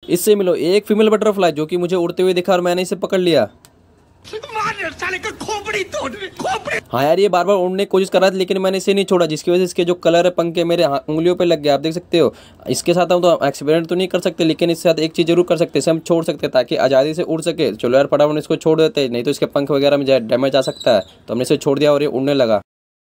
इससे मिलो एक फीमेल बटरफ्लाई जो कि मुझे उड़ते हुए दिखा और मैंने इसे पकड़ लिया। हाँ यार, ये बार बार उड़ने की कोशिश कर रहा था लेकिन मैंने इसे नहीं छोड़ा, जिसकी वजह से इसके जो कलर है पंख के मेरे उंगलियों पे लग गया। आप देख सकते हो। इसके साथ हम तो एक्सपेरिमेंट तो नहीं कर सकते, लेकिन इसके साथ एक चीज़ जरूर कर सकते हैं, इसे हम छोड़ सकते हैं ताकि आज़ादी से उड़ सके। चलो यार फटाफट इसको छोड़ देते, नहीं तो इसके पंख वगैरह में डैमेज आ सकता है। तो हमने इसे छोड़ दिया और ये उड़ने लगा।